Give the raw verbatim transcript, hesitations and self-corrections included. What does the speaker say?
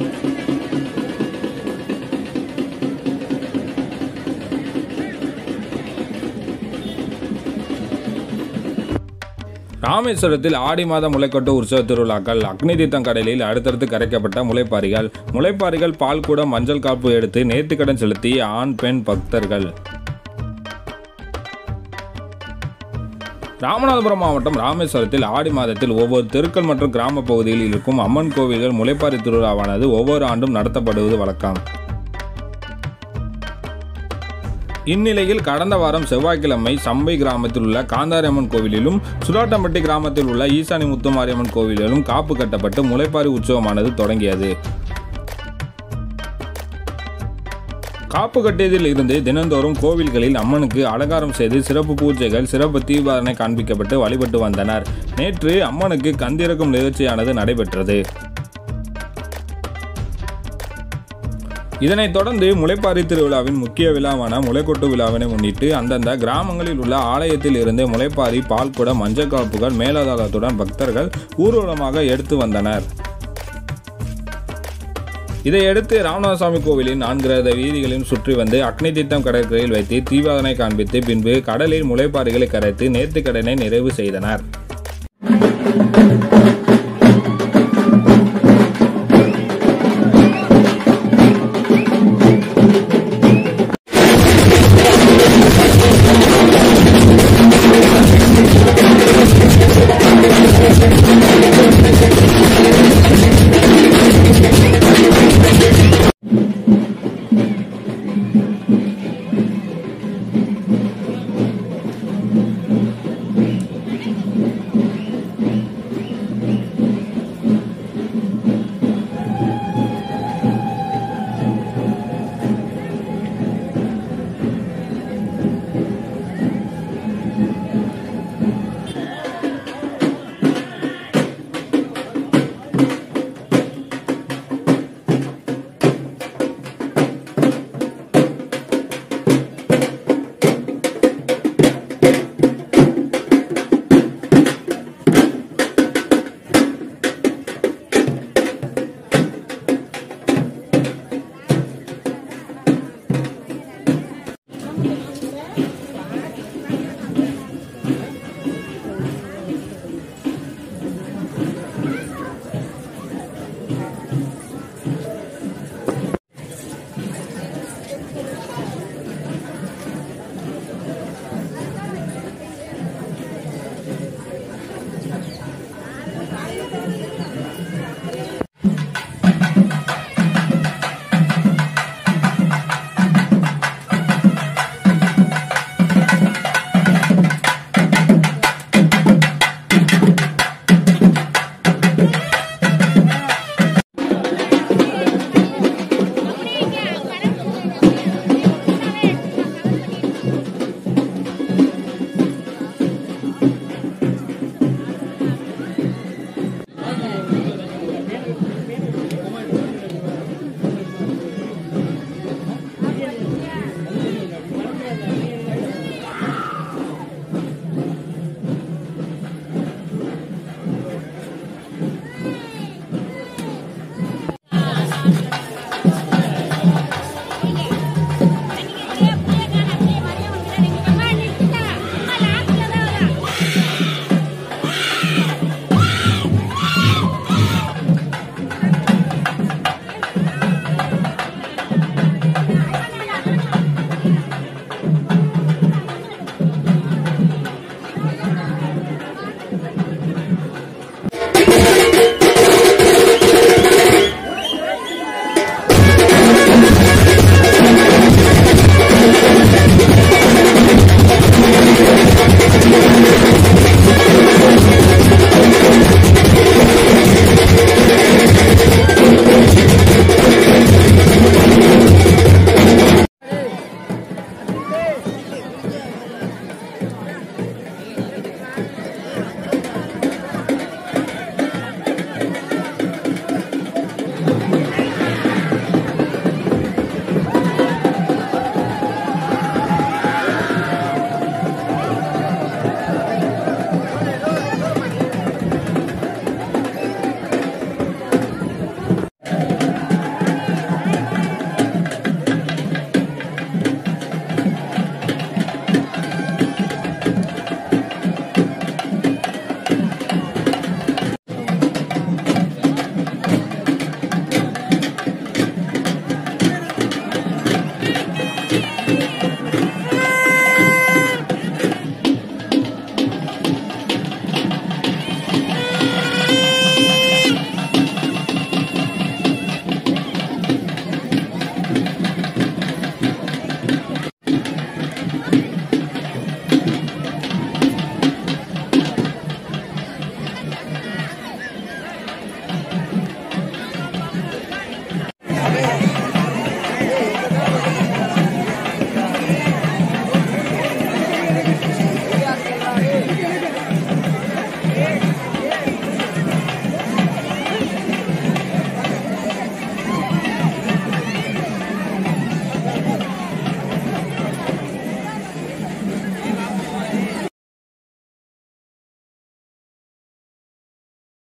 ராமேஸ்வரத்தில் ஆடி மாத முளைக்கொட்டு உற்சவ திருவிழாக்கள். அக்னி தீர்த்தம் கடலில் அடுத்தடுத்து கரைக்கப்பட்ட முளைப்பாரிகள். முளைப்பாரிகள் பால் கூட மஞ்சள் காப்பு எடுத்து நேர்த்திக்கடன் செலுத்தி ஆண் பெண் பக்தர்கள். ராமநாதபுரம் மாவட்டம் ராமேஸ்வரத்தில் ஆடி மாதத்தில் ஒவ்வொரு தெருக்கள் மற்றும் கிராம பகுதியில் இருக்கும் அம்மன் கோவில்கள் முளைப்பாரி திருவிழாவானது ஒவ்வொரு ஆண்டும் நடத்தப்படுவது வழக்கம். இந்நிலையில் கடந்த வாரம் செவ்வாய்க்கிழமை சம்பை கிராமத்தில் உள்ள காந்தாரியம்மன் கோவிலிலும் சுடாட்டம்பட்டி கிராமத்தில் உள்ள ஈசானி முத்துமாரியம்மன் கோவிலிலும் காப்பு கட்டப்பட்டு முளைப்பாரி உற்சவமானது தொடங்கியது. காப்பு கட்டியதில் இருந்து தினந்தோறும் கோவில்களில் அம்மனுக்கு அலங்காரம் செய்து சிறப்பு பூஜைகள், சிறப்பு தீபாரணை காண்பிக்கப்பட்டு வழிபட்டு வந்தனர். நேற்று அம்மனுக்கு கந்திறக்கும் நிகழ்ச்சியானது நடைபெற்றது. இதனைத் தொடர்ந்து முளைப்பாரி திருவிழாவின் முக்கிய விழாவான முளைக்கொட்டு விழாவினை முன்னிட்டு அந்தந்த கிராமங்களில் உள்ள ஆலயத்தில் இருந்து முளைப்பாரி, பால்குடம், மஞ்சள் காப்புகள் மேலதாளத்துடன் பக்தர்கள் ஊர்வலமாக எடுத்து வந்தனர். இதையடுத்து ராமநாதசாமி கோவிலின் நான்கு வீதிகளில் சுற்றி வந்து அக்னி தீர்த்தம் கடற்கரையில் வைத்து தீபாரணை காண்பித்து பின்பு கடலில் முளைப்பாரிகளை கரைத்து நேர்த்திக்கடனை நிறைவு செய்தனர்.